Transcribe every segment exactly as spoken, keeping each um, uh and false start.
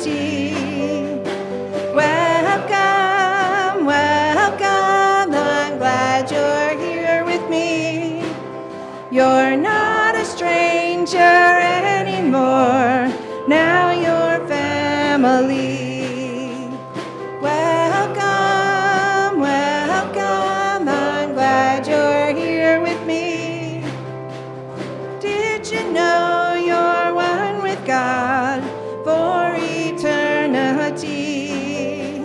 eternity. Welcome, welcome, I'm glad you're here with me. You're not a stranger anymore, now you're family. Welcome, welcome, I'm glad you're here with me. Did you know you're one with God for eternity?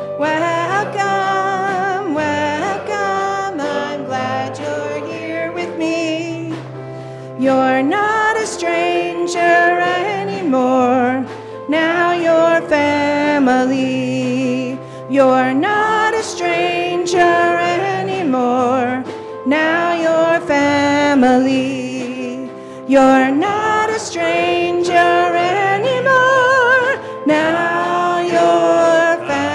Welcome, welcome, I'm glad you're here with me. You're not a stranger anymore, now you're family. You're not a stranger anymore, now you're family. You're not a stranger anymore, now you're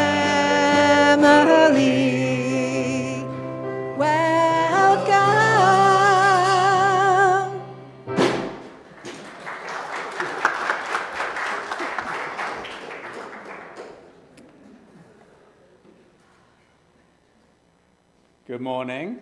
family. Welcome. Good morning,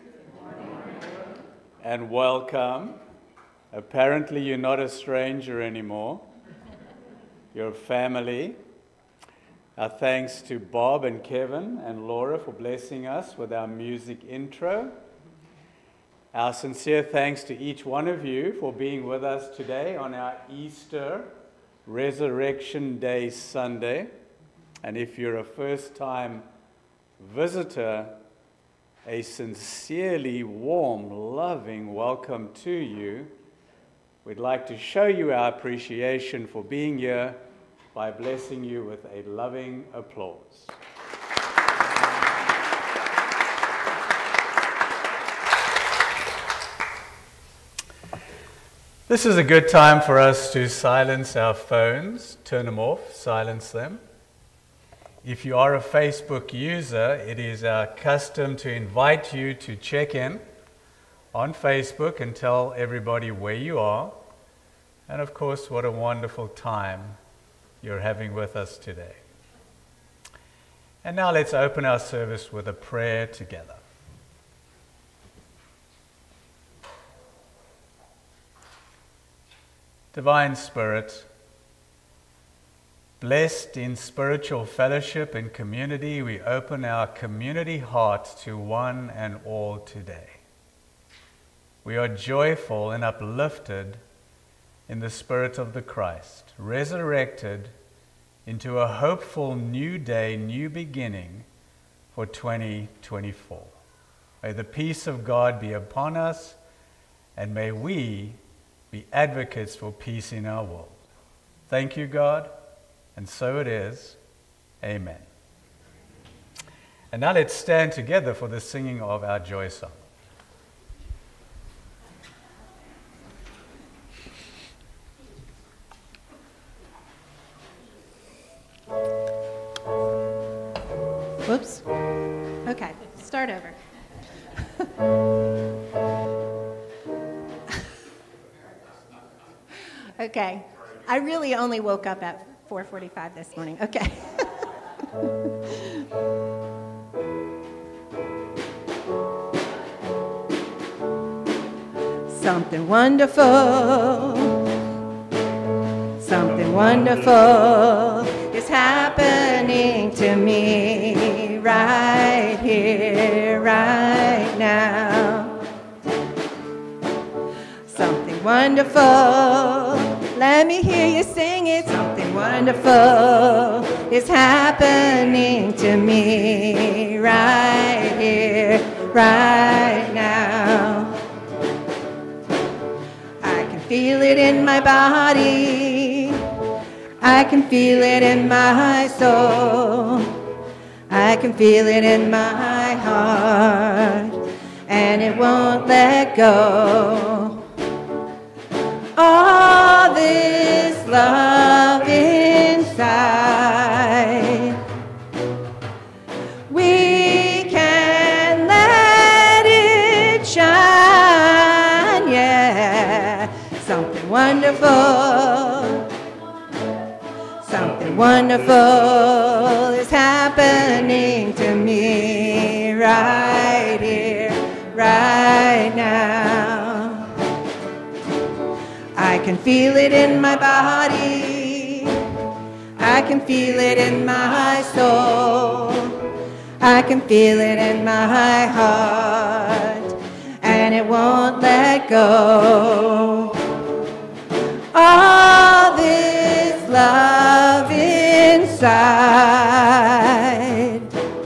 and welcome. Apparently you're not a stranger anymore. You're family. Our thanks to Bob and Kevin and Laura for blessing us with our music intro. Our sincere thanks to each one of you for being with us today on our Easter Resurrection Day Sunday. And if you're a first-time visitor, a sincerely warm, loving welcome to you. We'd like to show you our appreciation for being here by blessing you with a loving applause. This is a good time for us to silence our phones, turn them off, silence them. If you are a Facebook user, it is our custom to invite you to check in on Facebook and tell everybody where you are. And of course, what a wonderful time you're having with us today. And now let's open our service with a prayer together. Divine Spirit, blessed in spiritual fellowship and community, we open our community heart to one and all today. We are joyful and uplifted in the Spirit of the Christ, resurrected into a hopeful new day, new beginning for twenty twenty-four. May the peace of God be upon us, and may we be advocates for peace in our world. Thank you, God. And so it is. Amen. And now let's stand together for the singing of our joy song. Whoops. Okay, start over. Okay, I really only woke up at four forty-five this morning. Okay. Something wonderful, something wonderful is happening to me right here, right now. Something wonderful, let me hear you sing it. Something wonderful is happening to me right here, right now. I can feel it in my body, I can feel it in my soul, I can feel it in my heart, and it won't let go. All this love inside, we can let it shine, yeah. Something wonderful, Something wonderful is happening to me right here, right now. I can feel it in my body. I can feel it in my soul. I can feel it in my heart, and it won't let go. All this love inside,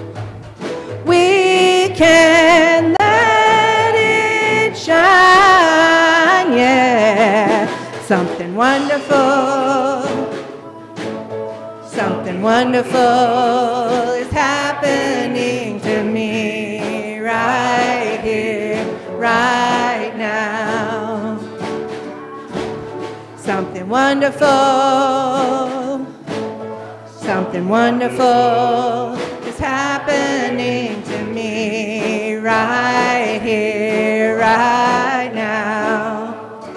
we can let it shine, yeah. Something wonderful, something wonderful is happening to me right here, right now. Something wonderful, something wonderful is happening to me right here, right now.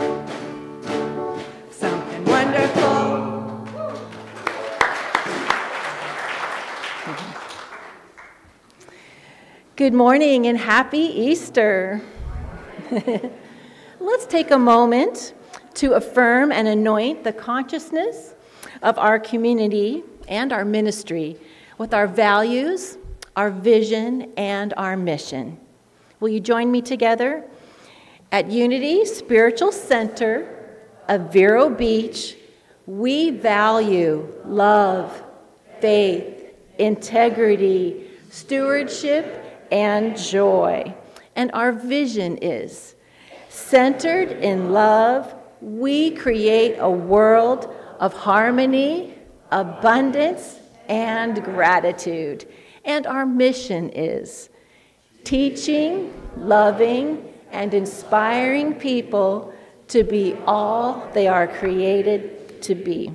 Something wonderful. Good morning and happy Easter. Let's take a moment to affirm and anoint the consciousness of our community and our ministry with our values, our vision, and our mission. Will you join me together? At Unity Spiritual Center of Vero Beach, we value love, faith, integrity, stewardship, and joy. And our vision is centered in love. We create a world of harmony, abundance, and gratitude. And our mission is teaching, loving, and inspiring people to be all they are created to be.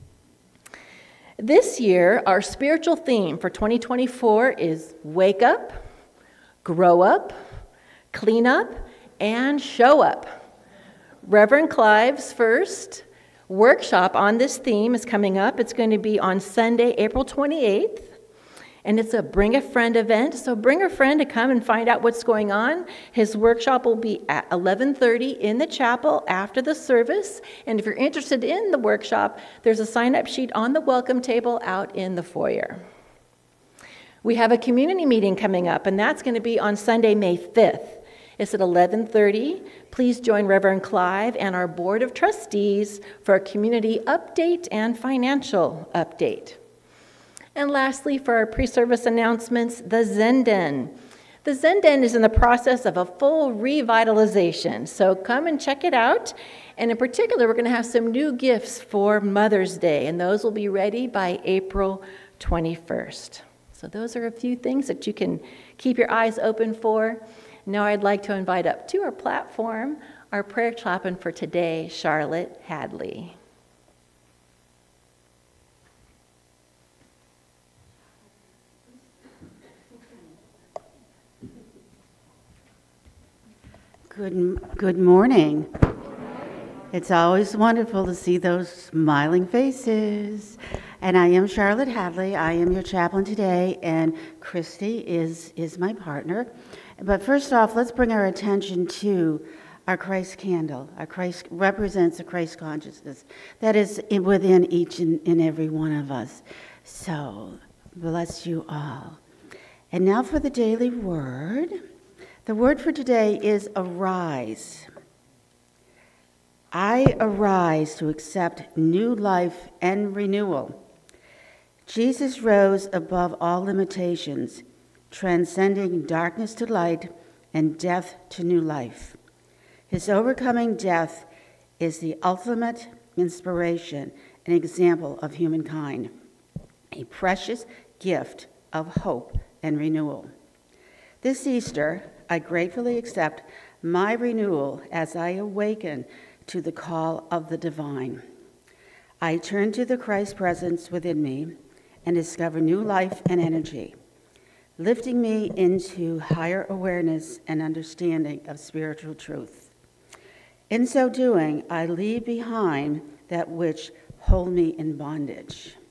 This year, our spiritual theme for twenty twenty-four is Wake Up, Grow Up, Clean Up, and Show Up. Reverend Clive's first workshop on this theme is coming up. It's going to be on Sunday, April twenty-eighth, and it's a Bring a Friend event. So bring a friend to come and find out what's going on. His workshop will be at eleven thirty in the chapel after the service. And if you're interested in the workshop, there's a sign-up sheet on the welcome table out in the foyer. We have a community meeting coming up, and that's going to be on Sunday, May fifth. It's at eleven thirty. Please join Reverend Clive and our Board of Trustees for a community update and financial update. And lastly, for our pre-service announcements, the Zen Den. The Zen Den is in the process of a full revitalization, so come and check it out. And in particular, we're going to have some new gifts for Mother's Day, and those will be ready by April twenty-first. So those are a few things that you can keep your eyes open for. Now I'd like to invite up to our platform our prayer chaplain for today, Charlotte Hadley. Good, good morning. It's always wonderful to see those smiling faces. And I am Charlotte Hadley. I am your chaplain today, and Christy is, is my partner. But first off, let's bring our attention to our Christ candle. Our Christ represents a Christ consciousness that is within each and, and every one of us. So, bless you all. And now for the daily word. The word for today is arise. I arise to accept new life and renewal. Jesus rose above all limitations, transcending darkness to light and death to new life. His overcoming death is the ultimate inspiration and example of humankind, a precious gift of hope and renewal. This Easter, I gratefully accept my renewal as I awaken to the call of the divine. I turn to the Christ presence within me and discover new life and energy, lifting me into higher awareness and understanding of spiritual truth. In so doing, I leave behind that which hold me in bondage.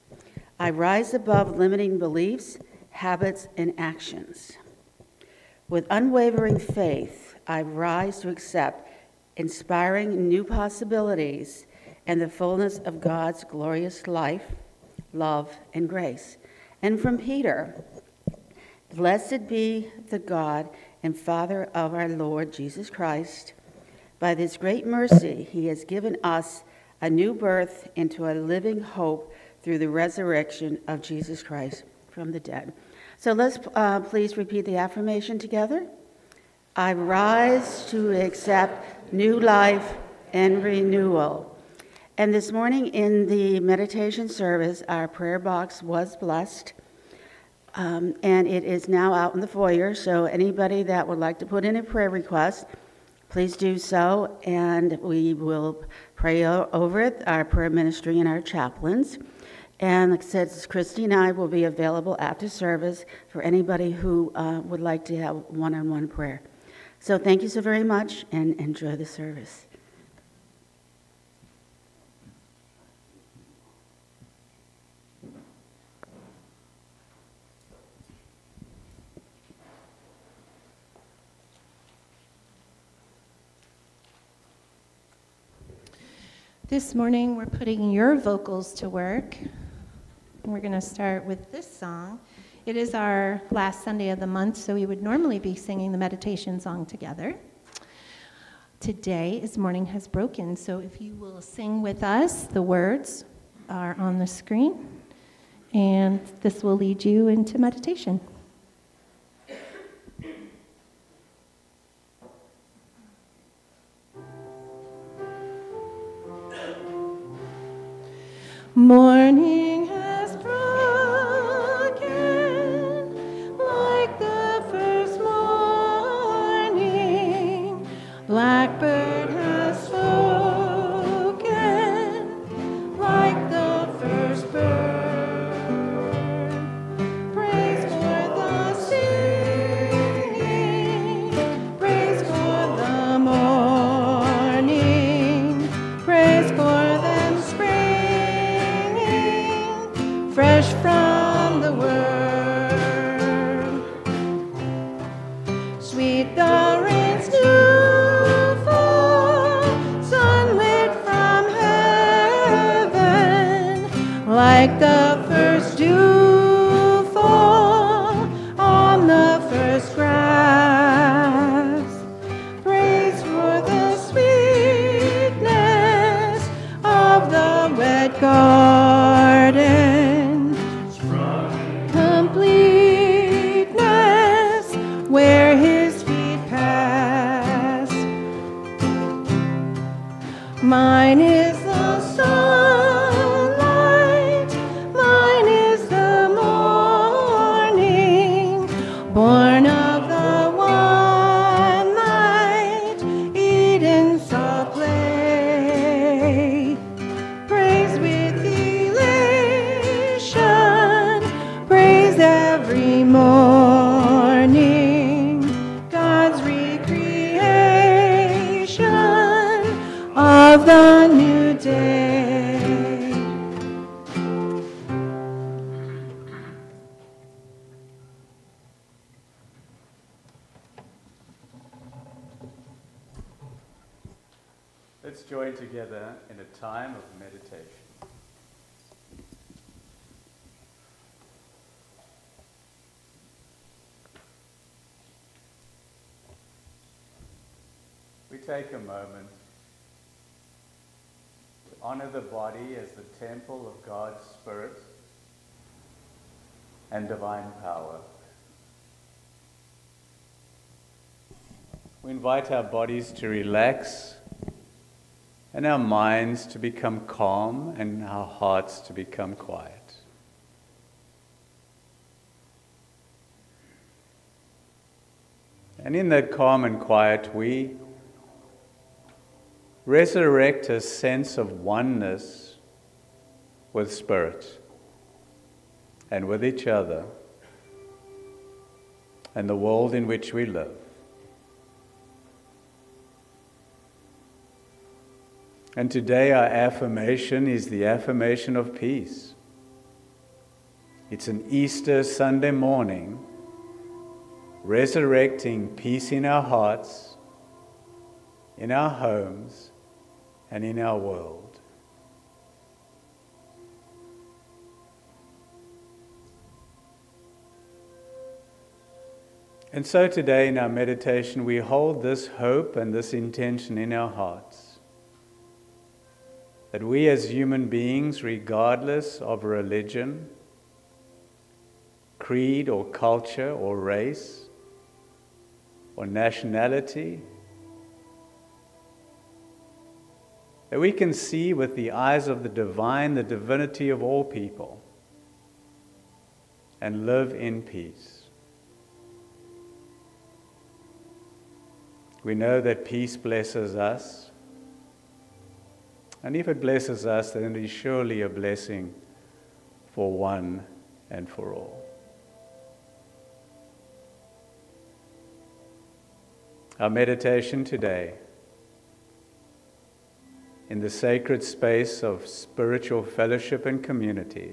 I rise above limiting beliefs, habits, and actions. With unwavering faith, I rise to accept inspiring new possibilities and the fullness of God's glorious life, love, and grace. And from Peter, blessed be the God and Father of our Lord Jesus Christ. By this great mercy, he has given us a new birth into a living hope through the resurrection of Jesus Christ from the dead. So let's uh, please repeat the affirmation together. I rise to accept new life and renewal. And this morning in the meditation service, our prayer box was blessed. Um, and it is now out in the foyer, so anybody that would like to put in a prayer request, please do so, and we will pray o- over it, our prayer ministry and our chaplains. And like I said, Christy and I will be available after service for anybody who uh, would like to have one-on-one prayer. So thank you so very much, and enjoy the service. This morning, we're putting your vocals to work. And we're going to start with this song. It is our last Sunday of the month, so we would normally be singing the meditation song together. Today is Morning Has Broken, so if you will sing with us, the words are on the screen, and this will lead you into meditation. Morning has broken like the first morning. Blackbird has spoken like the first bird. Praise for the singing, praise for the morning, praise for them spring. Fresh from the word, sweet the rain's new fall, sunlit from heaven, like the first dew fall on the first grass. Praise for the sweetness of the wet garden. Completeness where his feet pass. Mine is the sunlight, mine is the morning, born of the one light, Eden saw play. Praise with elation, praise every morning, God's recreation of the new day. Let's join together in a time of meditation. We take a moment to honor the body as the temple of God's Spirit and divine power. We invite our bodies to relax and our minds to become calm and our hearts to become quiet. And in that calm and quiet, we resurrect a sense of oneness with Spirit and with each other and the world in which we live. And today our affirmation is the affirmation of peace. It's an Easter Sunday morning, resurrecting peace in our hearts, in our homes, and in our world. And so today in our meditation, we hold this hope and this intention in our hearts, that we as human beings, regardless of religion, creed or culture or race or nationality, that we can see with the eyes of the divine the divinity of all people and live in peace. We know that peace blesses us, and if it blesses us, then it is surely a blessing for one and for all. Our meditation today, in the sacred space of spiritual fellowship and community,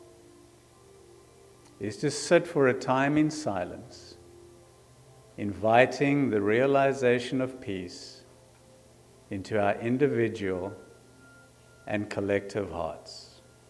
is to sit for a time in silence, inviting the realization of peace into our individual and collective hearts.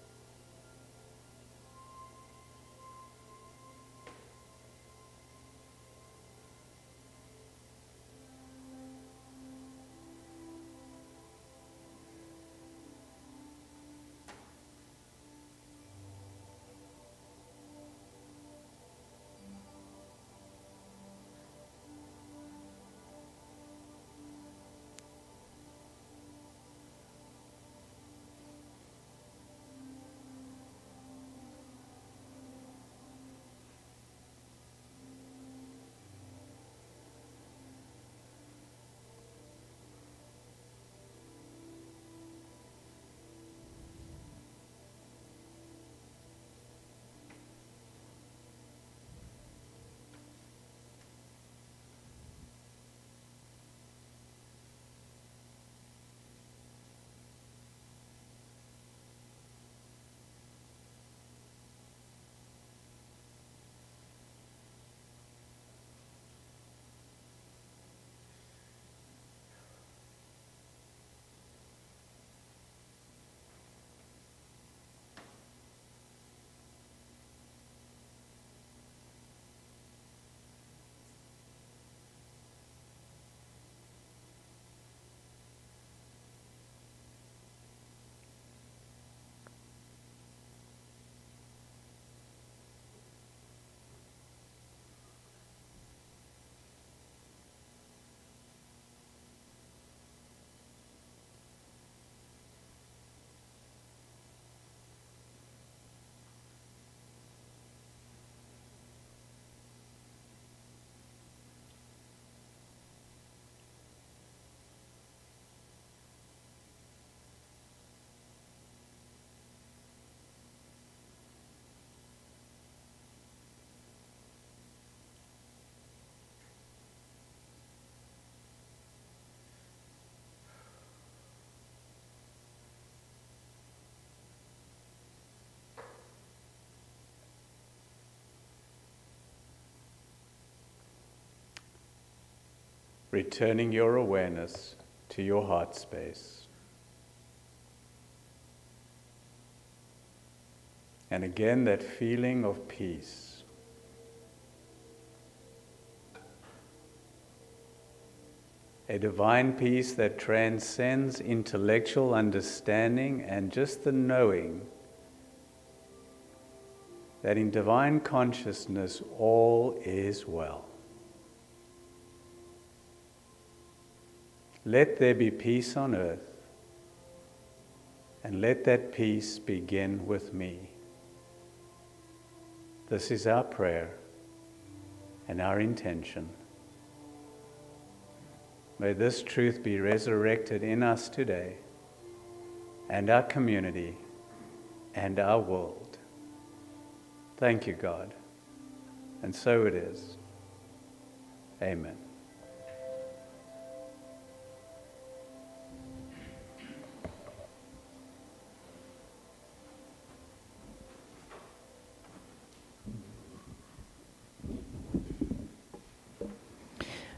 Returning your awareness to your heart space. And again, that feeling of peace. A divine peace that transcends intellectual understanding and just the knowing that in divine consciousness all is well. Let there be peace on earth, and let that peace begin with me. This is our prayer and our intention. May this truth be resurrected in us today, and our community, and our world. Thank you, God. And so it is. Amen.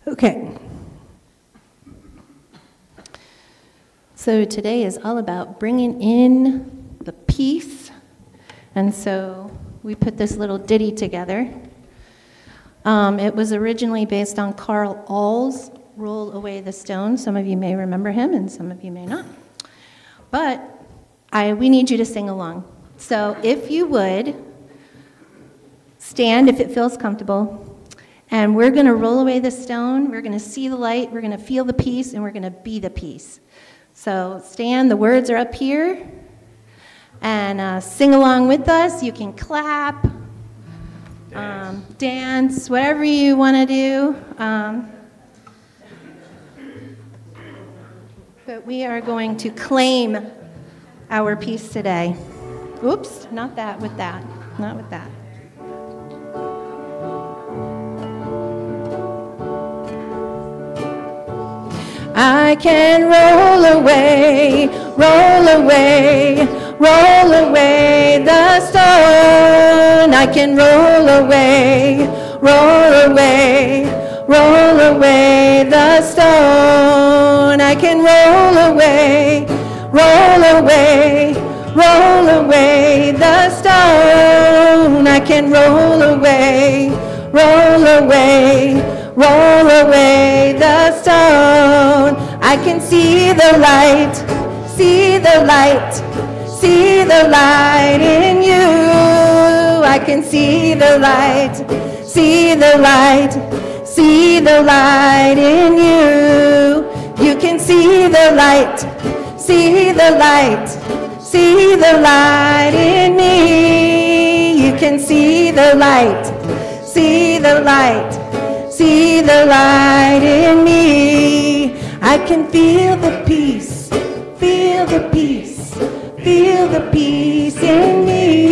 Okay. So today is all about bringing in the peace. And so we put this little ditty together. Um, it was originally based on Carl All's Roll Away the Stone. Some of you may remember him and some of you may not. But I, we need you to sing along. So if you would, stand if it feels comfortable. And we're going to roll away the stone. We're going to see the light. We're going to feel the peace. And we're going to be the peace. So stand. The words are up here. And uh, sing along with us. You can clap, dance, um, dance whatever you want to do. Um, but we are going to claim our peace today. Oops, not that with that. Not with that. I can roll away, roll away, roll away the stone. I can roll away, roll away, roll away the stone. I can roll away, roll away, roll away the stone. I can roll away, roll away, roll away the stone. I can see the light, see the light, see the light in you. I can see the light, see the light, see the light in you. You can see the light, see the light, see the light in me. You can see the light, see the light, see the light in me. I can feel the peace, feel the peace, feel the peace in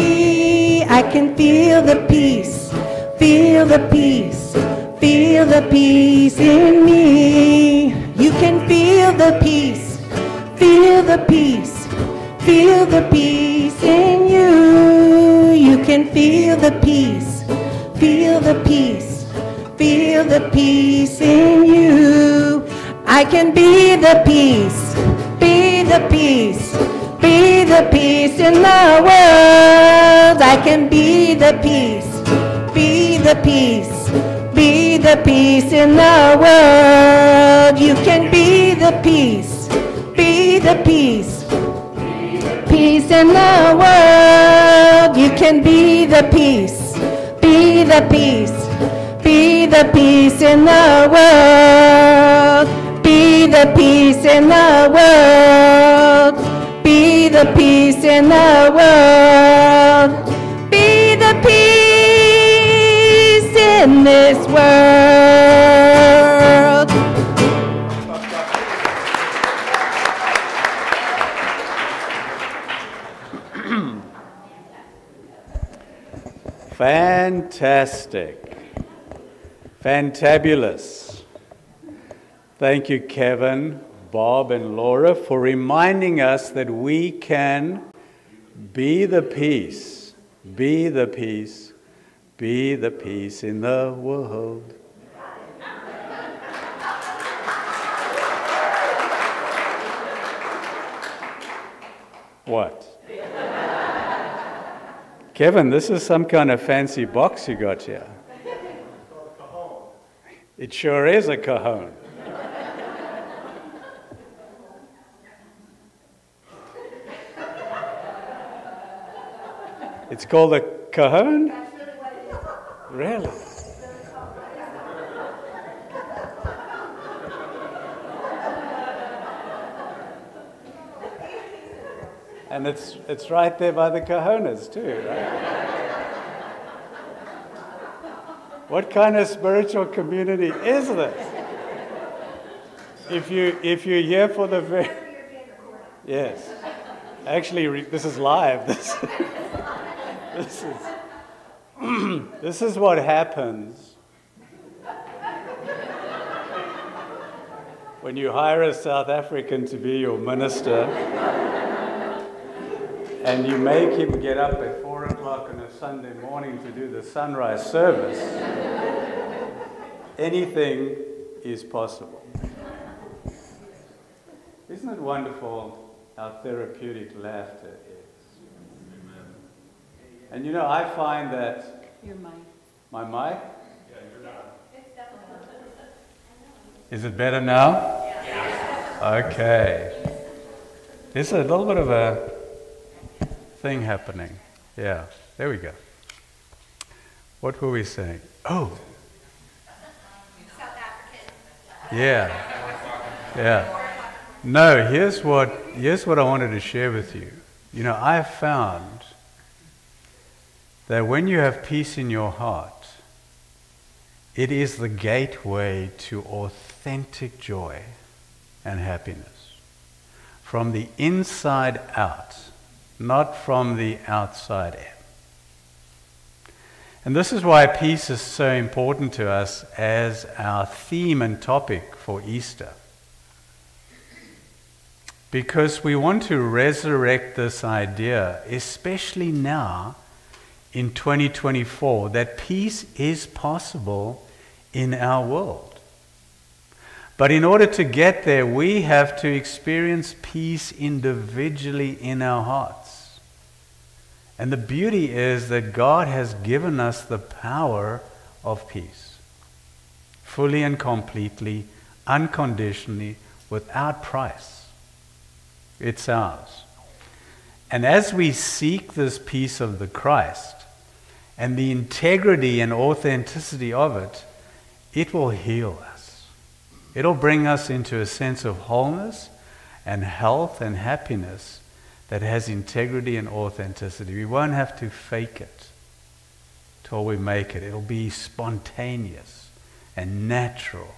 me. I can feel the peace, feel the peace, feel the peace in me. You can feel the peace, feel the peace, feel the peace in you. You can feel the peace, feel the peace, feel the peace in you. I can be the peace, be the peace, be the peace in the world. I can be the peace, be the peace, be the peace in the world. You can be the peace, be the peace, peace in the world. You can be the peace, be the peace, be the peace in the world. Be the peace in the world. Be the peace in the world. Be the peace in this world. Fantastic. Fantabulous. Thank you, Kevin, Bob, and Laura, for reminding us that we can be the peace, be the peace, be the peace in the world. What? Kevin, this is some kind of fancy box you got here. It sure is a cajon. It's called a cajon? Really? And it's it's right there by the cajonas too, right? What kind of spiritual community is this? If you if you're here for the very yes, actually re- this is live. This this is this is what happens when you hire a South African to be your minister. And you make him get up at four o'clock on a Sunday morning to do the sunrise service. Anything is possible. Isn't it wonderful how therapeutic laughter is? And you know, I find that... Your mic. My mic? Is it better now? Okay. There's a little bit of a thing happening. Yeah, there we go. What were we saying? Oh. South African. Yeah. Yeah. No, here's what here's what I wanted to share with you. You know, I've found that when you have peace in your heart, it is the gateway to authentic joy and happiness. From the inside out, not from the outside in. And this is why peace is so important to us as our theme and topic for Easter. Because we want to resurrect this idea, especially now in twenty twenty-four, that peace is possible in our world. But in order to get there, we have to experience peace individually in our hearts. And the beauty is that God has given us the power of peace. Fully and completely, unconditionally, without price. It's ours. And as we seek this peace of the Christ, and the integrity and authenticity of it, it will heal us. It'll bring us into a sense of wholeness and health and happiness that has integrity and authenticity. We won't have to fake it till we make it. It'll be spontaneous and natural.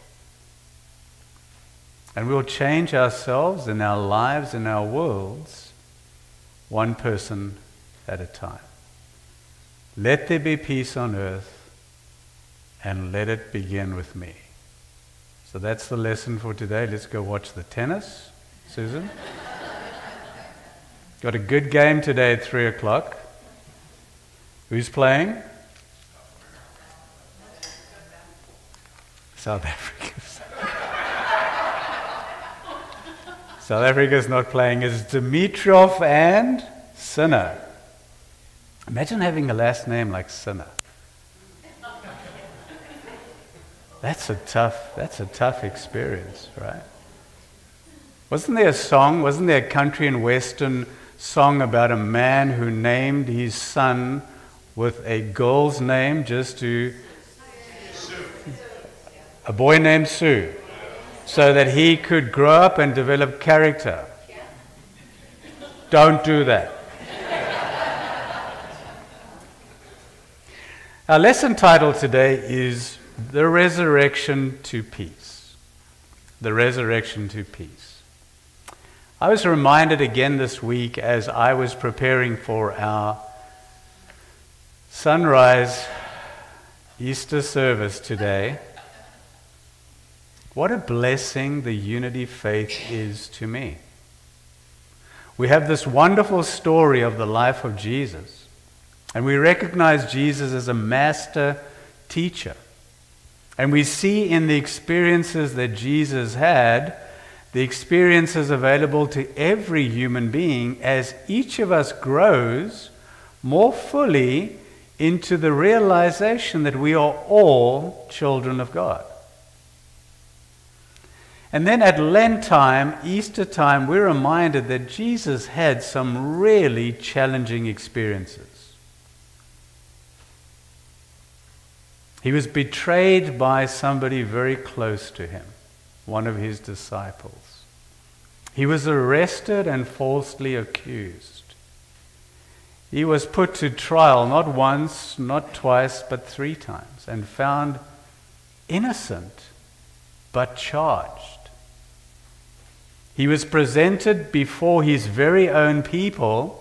And we'll change ourselves and our lives and our worlds one person at a time. Let there be peace on earth, and let it begin with me. So that's the lesson for today. Let's go watch the tennis. Susan? Got a good game today at three o'clock. Who's playing? South Africa. South Africa's not playing. It's Dimitrov and Sinner. Imagine having a last name like Sinner. That's a tough, that's a tough experience, right? Wasn't there a song, wasn't there a country and western song about a man who named his son with a girl's name just to... A boy named Sue, so that he could grow up and develop character. Don't do that. Our lesson title today is The Resurrection to Peace. The Resurrection to Peace. I was reminded again this week as I was preparing for our sunrise Easter service today, what a blessing the unity faith is to me. We have this wonderful story of the life of Jesus. And we recognize Jesus as a master teacher. And we see in the experiences that Jesus had, the experiences available to every human being as each of us grows more fully into the realization that we are all children of God. And then at Lent time, Easter time, we're reminded that Jesus had some really challenging experiences. He was betrayed by somebody very close to him, one of his disciples. He was arrested and falsely accused. He was put to trial not once, not twice, but three times, and found innocent, but charged. He was presented before his very own people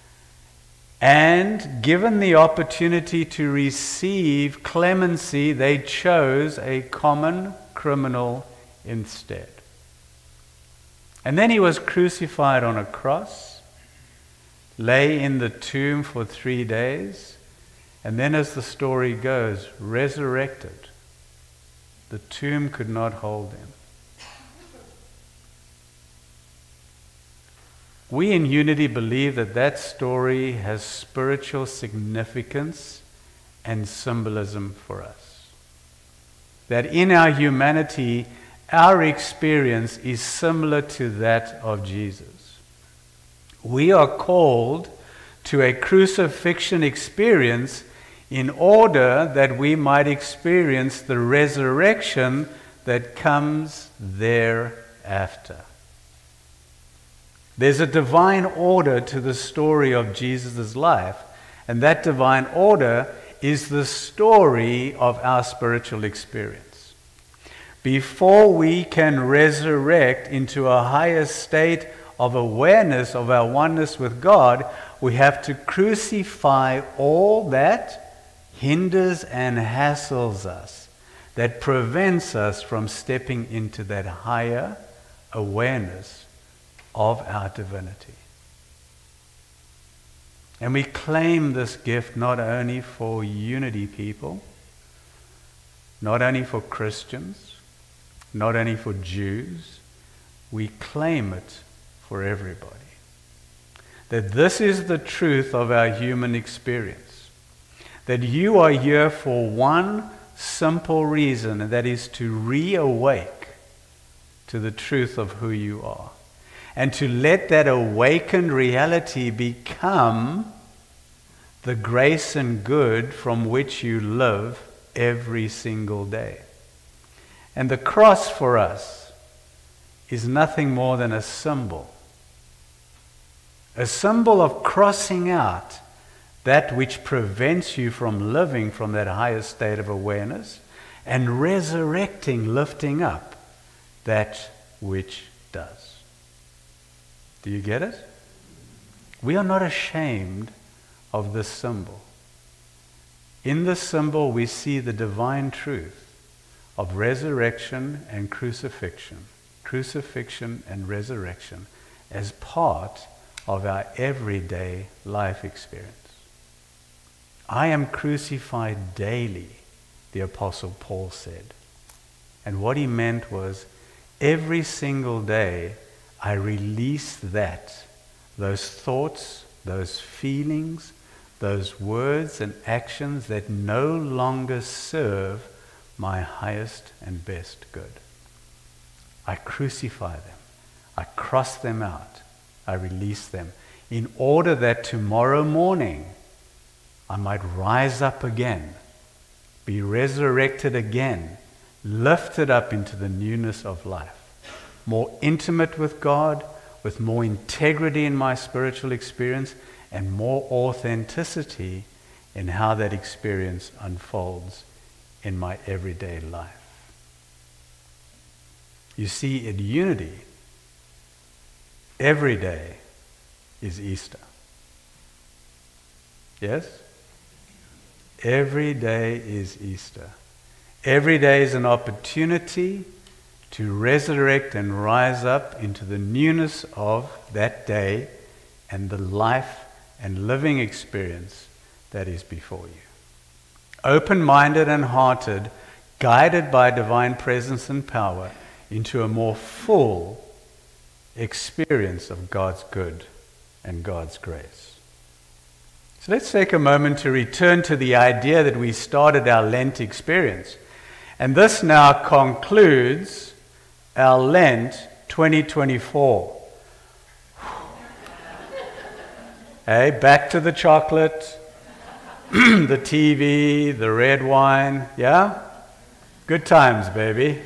and given the opportunity to receive clemency. They chose a common criminal instead. And then he was crucified on a cross, lay in the tomb for three days, and then, as the story goes, resurrected The tomb could not hold him. We in Unity believe that that story has spiritual significance and symbolism for us. That in our humanity, our experience is similar to that of Jesus. We are called to a crucifixion experience in order that we might experience the resurrection that comes thereafter. There's a divine order to the story of Jesus' life, and that divine order is the story of our spiritual experience. Before we can resurrect into a higher state of awareness of our oneness with God, we have to crucify all that hinders and hassles us, that prevents us from stepping into that higher awareness of our divinity. And we claim this gift not only for Unity people, not only for Christians, not only for Jews, we claim it for everybody. That this is the truth of our human experience. That you are here for one simple reason, and that is to reawake to the truth of who you are. And to let that awakened reality become the grace and good from which you live every single day. And the cross for us is nothing more than a symbol. A symbol of crossing out that which prevents you from living from that higher state of awareness and resurrecting, lifting up that which does. Do you get it? We are not ashamed of this symbol. In this symbol we see the divine truth of resurrection and crucifixion, crucifixion and resurrection as part of our everyday life experience. I am crucified daily, the Apostle Paul said. And what he meant was every single day I release that, those thoughts, those feelings, those words and actions that no longer serve my highest and best good. I crucify them. I cross them out. I release them in order that tomorrow morning I might rise up again, be resurrected again, lifted up into the newness of life. More intimate with God, with more integrity in my spiritual experience, and more authenticity in how that experience unfolds in my everyday life. You see, in Unity, every day is Easter. Yes? Every day is Easter. Every day is an opportunity to resurrect and rise up into the newness of that day and the life and living experience that is before you. Open-minded and hearted, guided by divine presence and power into a more full experience of God's good and God's grace. So let's take a moment to return to the idea that we started our Lent experience. And this now concludes our Lent twenty twenty-four. Hey, back to the chocolate, the T V, the red wine, yeah? Good times, baby.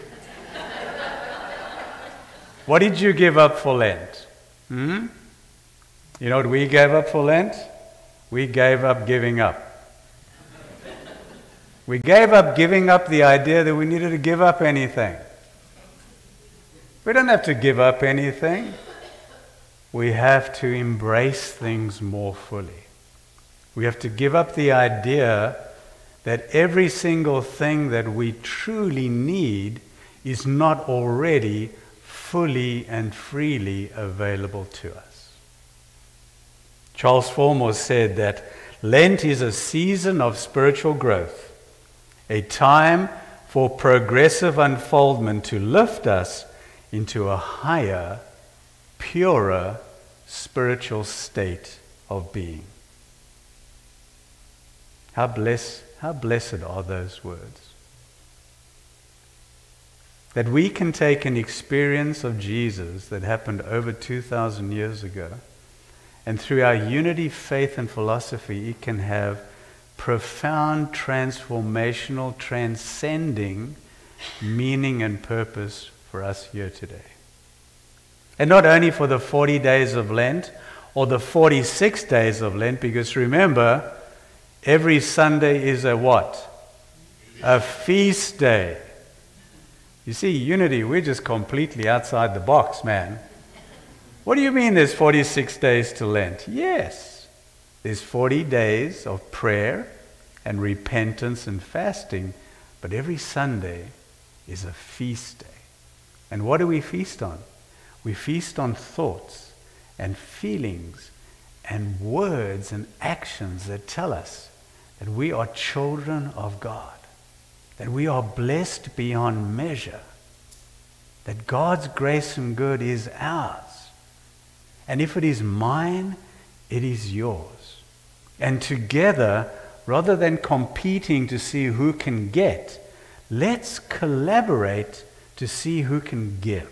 What did you give up for Lent? Hmm? You know what we gave up for Lent? We gave up giving up. We gave up giving up the idea that we needed to give up anything. We don't have to give up anything. We have to embrace things more fully. We have to give up the idea that every single thing that we truly need is not already fully and freely available to us. Charles Fillmore said that Lent is a season of spiritual growth, a time for progressive unfoldment to lift us into a higher, purer spiritual state of being. How blessed, how blessed are those words. That we can take an experience of Jesus that happened over two thousand years ago, and through our unity, faith, and philosophy, it can have profound, transformational, transcending meaning and purpose for us here today. And not only for the forty days of Lent or the forty-six days of Lent, because remember, every Sunday is a what? A feast day. You see, unity, we're just completely outside the box, man. What do you mean there's forty-six days to Lent? Yes, there's forty days of prayer and repentance and fasting, but every Sunday is a feast day. And what do we feast on? We feast on thoughts and feelings and words and actions that tell us that we are children of God, that we are blessed beyond measure, that God's grace and good is ours. And if it is mine, it is yours. And together, rather than competing to see who can get, let's collaborate to see who can give.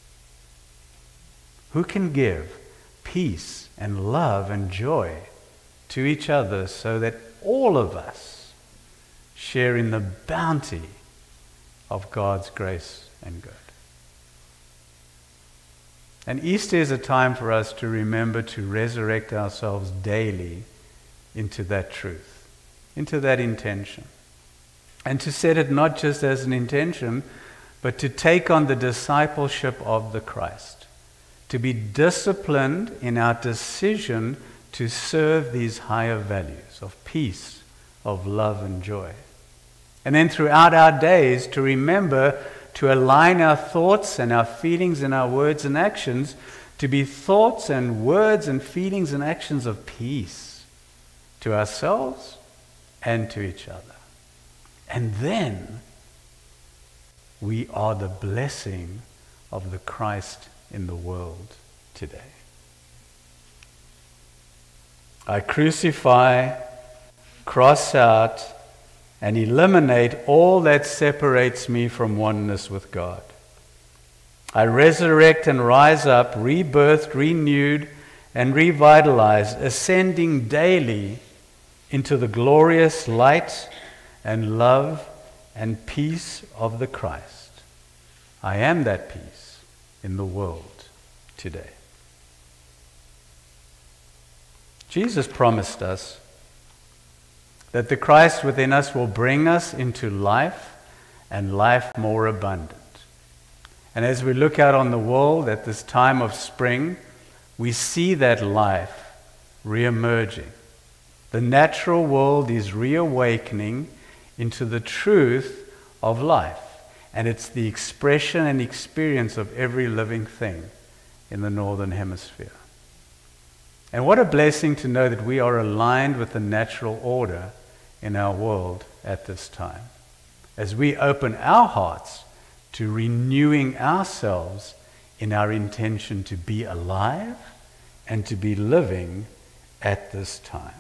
Who can give peace and love and joy to each other so that all of us share in the bounty of God's grace and good. And Easter is a time for us to remember to resurrect ourselves daily into that truth, into that intention. And to set it not just as an intention, but to take on the discipleship of the Christ. To be disciplined in our decision to serve these higher values of peace, of love and joy. And then throughout our days to remember to align our thoughts and our feelings and our words and actions to be thoughts and words and feelings and actions of peace to ourselves and to each other. And then we are the blessing of the Christ in the world today. I crucify, cross out, and eliminate all that separates me from oneness with God. I resurrect and rise up, rebirthed, renewed, and revitalized, ascending daily into the glorious light and love and peace of the Christ. I am that peace in the world today. Jesus promised us that the Christ within us will bring us into life and life more abundant. And as we look out on the world at this time of spring, we see that life re-emerging. The natural world is reawakening into the truth of life. And it's the expression and experience of every living thing in the Northern Hemisphere. And what a blessing to know that we are aligned with the natural order in our world at this time, as we open our hearts to renewing ourselves in our intention to be alive and to be living at this time.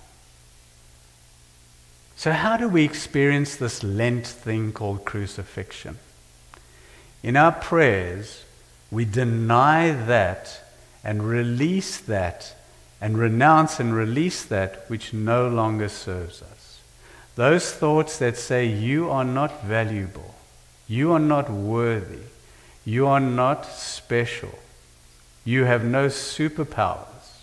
So how do we experience this Lent thing called crucifixion? In our prayers, we deny that and release that and renounce and release that which no longer serves us. Those thoughts that say you are not valuable, you are not worthy, you are not special, you have no superpowers.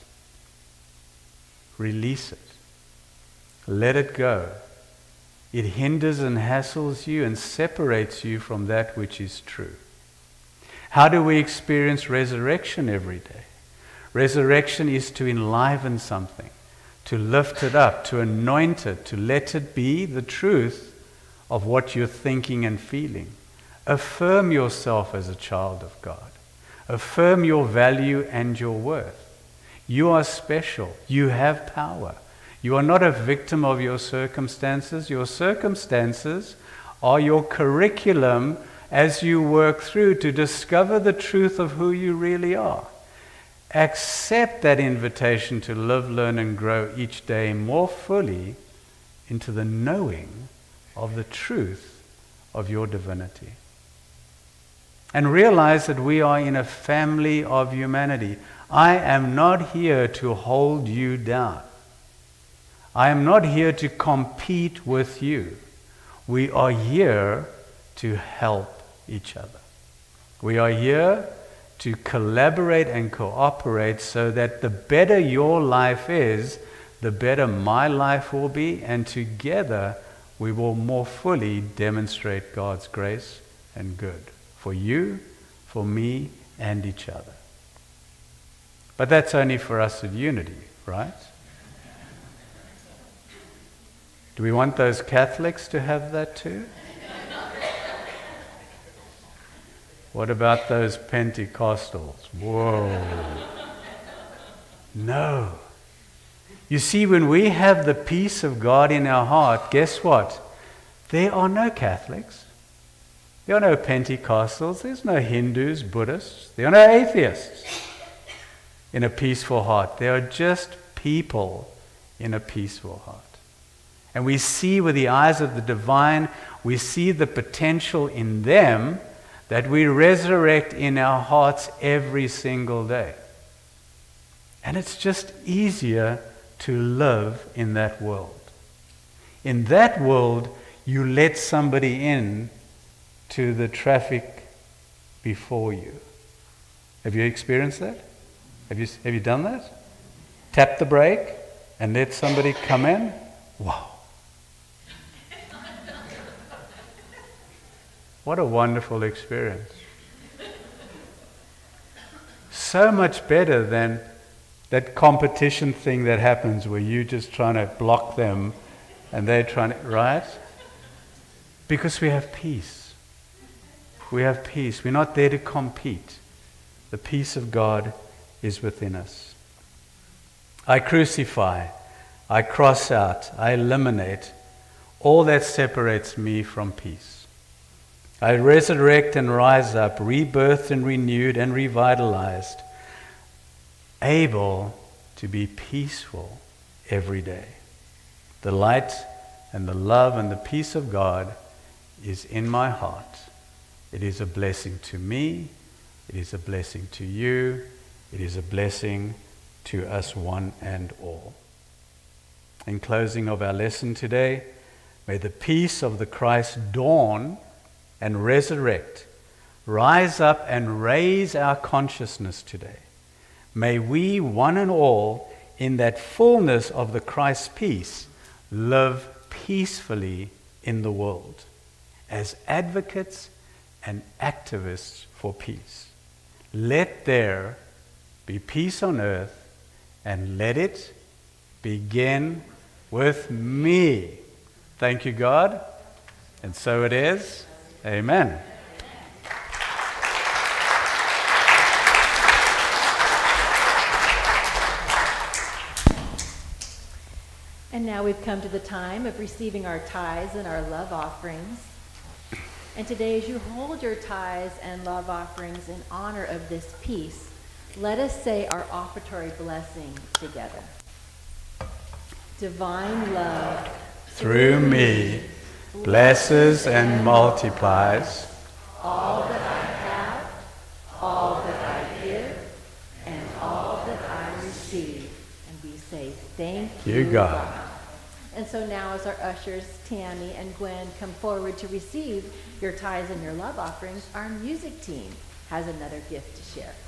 Release it. Let it go. It hinders and hassles you and separates you from that which is true. How do we experience resurrection every day? Resurrection is to enliven something, to lift it up, to anoint it, to let it be the truth of what you're thinking and feeling. Affirm yourself as a child of God. Affirm your value and your worth. You are special. You have power. You are not a victim of your circumstances. Your circumstances are your curriculum as you work through to discover the truth of who you really are. Accept that invitation to live, learn, and grow each day more fully into the knowing of the truth of your divinity. And realize that we are in a family of humanity. I am not here to hold you down. I am not here to compete with you. We are here to help each other. We are here to collaborate and cooperate so that the better your life is, the better my life will be, and together we will more fully demonstrate God's grace and good for you, for me, and each other. But that's only for us at Unity, right? Do we want those Catholics to have that too? What about those Pentecostals? Whoa. No. You see, when we have the peace of God in our heart, guess what? There are no Catholics. There are no Pentecostals. There's no Hindus, Buddhists. There are no atheists in a peaceful heart. There are just people in a peaceful heart. And we see with the eyes of the divine, we see the potential in them that we resurrect in our hearts every single day. And it's just easier to live in that world. In that world, you let somebody in to the traffic before you. Have you experienced that? Have you, have you done that? Tap the brake and let somebody come in? Wow. What a wonderful experience. So much better than that competition thing that happens where you're just trying to block them and they're trying to, right? Because we have peace. We have peace. We're not there to compete. The peace of God is within us. I crucify, I cross out, I eliminate all that separates me from peace. I resurrect and rise up, rebirthed and renewed and revitalized, able to be peaceful every day. The light and the love and the peace of God is in my heart. It is a blessing to me. It is a blessing to you. It is a blessing to us one and all. In closing of our lesson today, may the peace of the Christ dawn and resurrect, rise up and raise our consciousness today. May we, one and all, in that fullness of the Christ's peace, live peacefully in the world as advocates and activists for peace. Let there be peace on earth, and let it begin with me. Thank you, God. And so it is. Amen. And now we've come to the time of receiving our tithes and our love offerings. And today, as you hold your tithes and love offerings in honor of this peace, let us say our offertory blessing together. Divine love through me blesses and multiplies all that I have, all that I give, and all that I receive. And we say, thank you, you, God. God. And so now as our ushers, Tammy and Gwen, come forward to receive your tithes and your love offerings, our music team has another gift to share.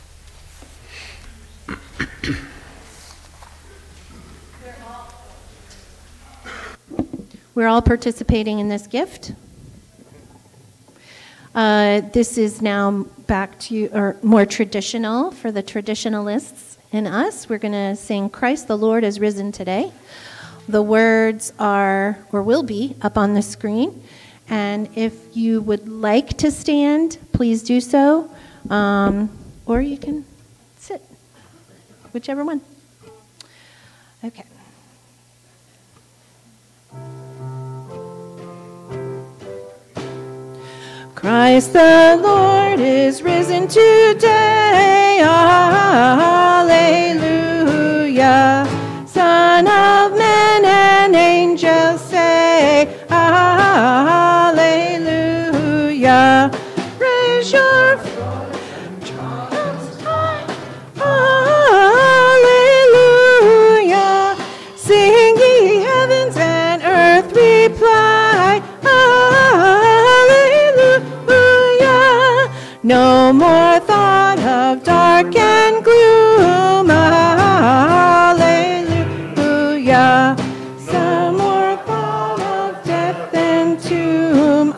We're all participating in this gift. Uh, this is now back to, or more traditional for the traditionalists in us. We're going to sing Christ the Lord is risen today. The words are, or will be, up on the screen. And if you would like to stand, please do so. Um, or you can sit, whichever one. Okay. Christ the Lord is risen today. Hallelujah. Son of man and angels say, hallelujah. Raise your triumphs high. Hallelujah. Sing ye heavens and earth reply. Hallelujah. No more thought of dark and gloom. Hallelujah. Some more thought of death and tomb.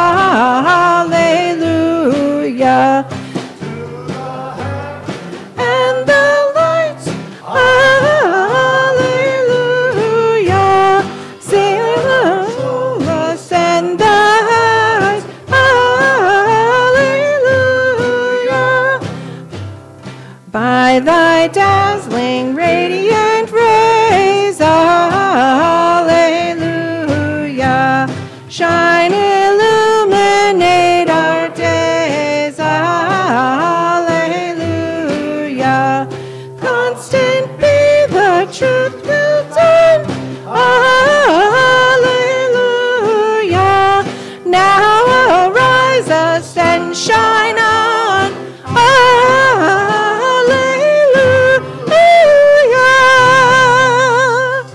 Hallelujah. And the lights. Hallelujah. Sing us and the heights. Hallelujah. By thy dazzling radiant rays, hallelujah, shine, illuminate our days, hallelujah, constant be the truth will turn, hallelujah, now arise us and shine on, hallelujah.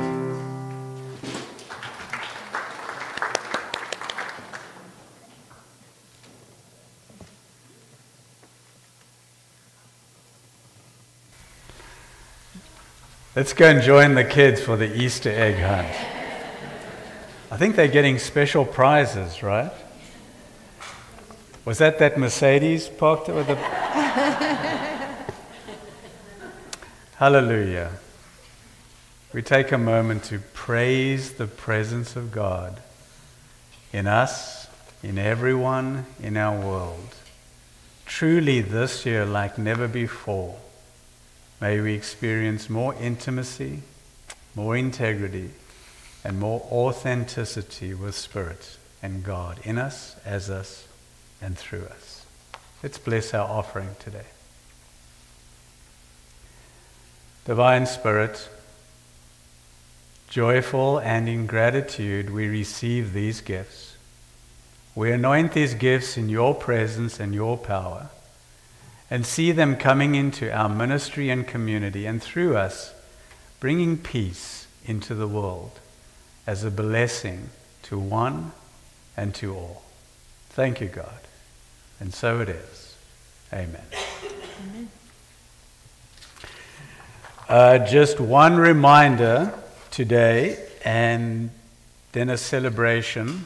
Let's go and join the kids for the Easter egg hunt. I think they're getting special prizes, right? Was that that Mercedes parked with the... Hallelujah. We take a moment to praise the presence of God in us, in everyone, in our world. Truly this year, like never before, may we experience more intimacy, more integrity, and more authenticity with Spirit and God in us, as us, and through us. Let's bless our offering today. Divine Spirit, joyful and in gratitude, we receive these gifts. We anoint these gifts in your presence and your power, and see them coming into our ministry and community, and through us, bringing peace into the world as a blessing to one and to all. Thank you, God. And so it is. Amen. Amen. Uh, just one reminder today, and then a celebration.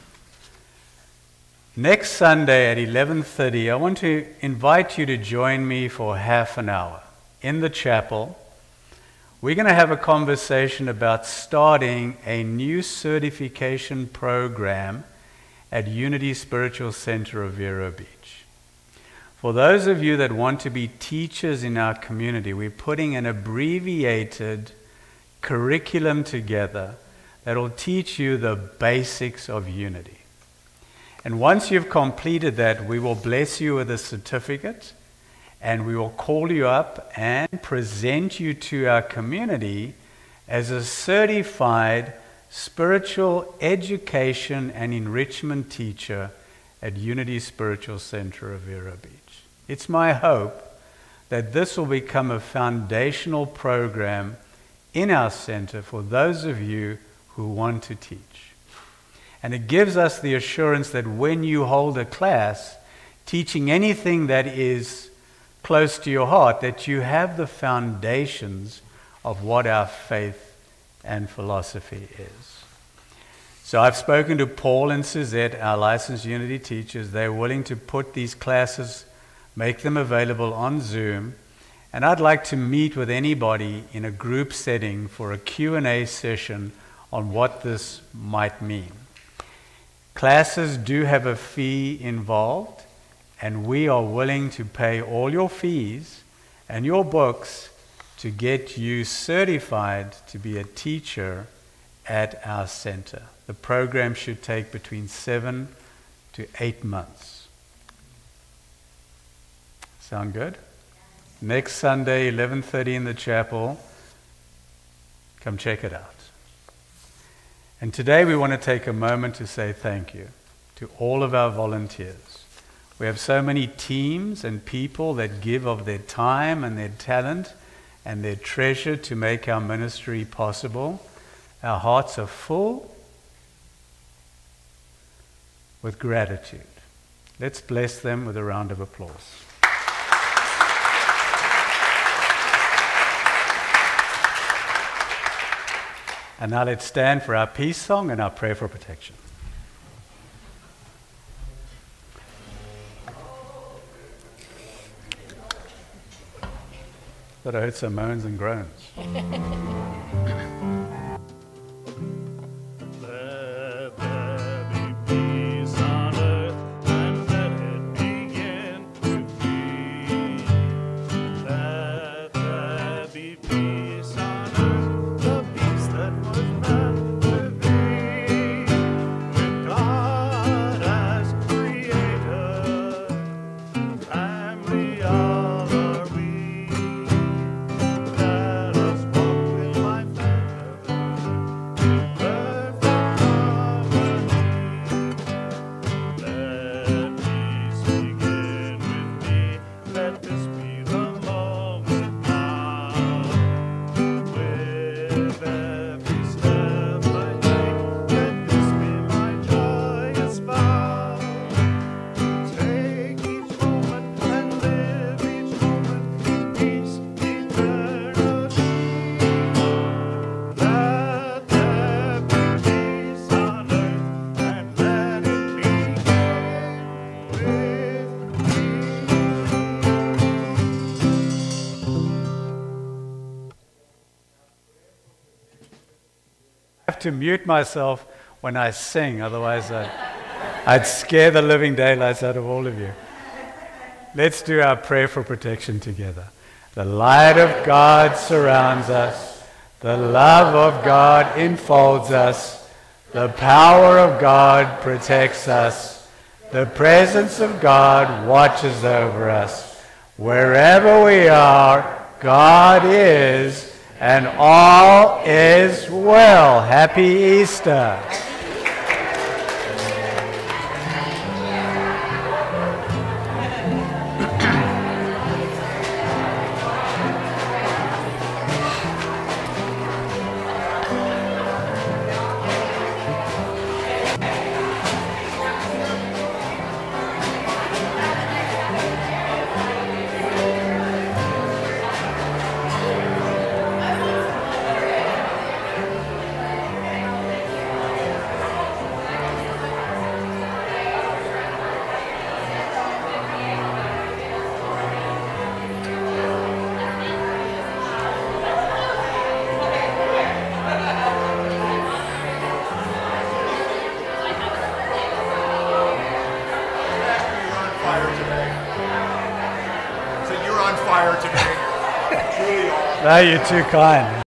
Next Sunday at eleven thirty, I want to invite you to join me for half an hour in the chapel. We're going to have a conversation about starting a new certification program at Unity Spiritual Center of Vero Beach. For those of you that want to be teachers in our community, we're putting an abbreviated curriculum together that will teach you the basics of unity. And once you've completed that, we will bless you with a certificate, and we will call you up and present you to our community as a certified spiritual education and enrichment teacher at Unity Spiritual Center of Vero Beach. It's my hope that this will become a foundational program in our center for those of you who want to teach. And it gives us the assurance that when you hold a class teaching anything that is close to your heart, that you have the foundations of what our faith and philosophy is. So I've spoken to Paul and Suzette, our licensed Unity teachers. They're willing to put these classes, make them available on Zoom. And I'd like to meet with anybody in a group setting for a Q and A session on what this might mean. Classes do have a fee involved, and we are willing to pay all your fees and your books to get you certified to be a teacher at our center. The program should take between seven to eight months. Sound good? Next Sunday, eleven thirty in the chapel. Come check it out. And today we want to take a moment to say thank you to all of our volunteers. We have so many teams and people that give of their time and their talent and their treasure to make our ministry possible. Our hearts are full with gratitude. Let's bless them with a round of applause. And now let's stand for our peace song and our prayer for protection. But I heard some moans and groans. Let there be peace on earth, and let it begin to be. Let there be peace on earth, the peace that was meant to be. With God as creator, and we all are we. Let us walk with my family in perfect harmony. Let peace begin with me. Let this be the moment now. With every step I take, let this be my joyous vow. Take each moment and live each moment in peace eternally. Let there be peace on earth, and let it begin with I have to mute myself when I sing, otherwise I'd, I'd scare the living daylights out of all of you. Let's do our prayer for protection together. The light of God surrounds us. The love of God enfolds us. The power of God protects us. The presence of God watches over us. Wherever we are, God is, and all is well. Happy Easter. You're on fire today. Truly are. No, you're too kind.